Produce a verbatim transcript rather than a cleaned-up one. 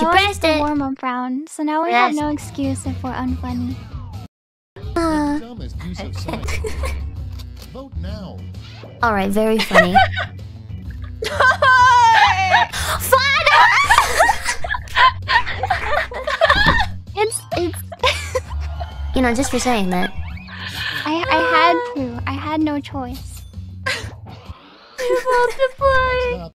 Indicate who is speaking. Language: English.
Speaker 1: You pressed it!
Speaker 2: Warm-up round, so now we
Speaker 1: Yes.
Speaker 2: have no excuse if we're unfunny.
Speaker 1: Uh,
Speaker 3: Dumbest use of science. Vote now.
Speaker 1: Alright, very funny. Fauna!
Speaker 2: It's it's.
Speaker 1: You know, just for saying that.
Speaker 2: I I had to. I had no choice.
Speaker 1: You have to play.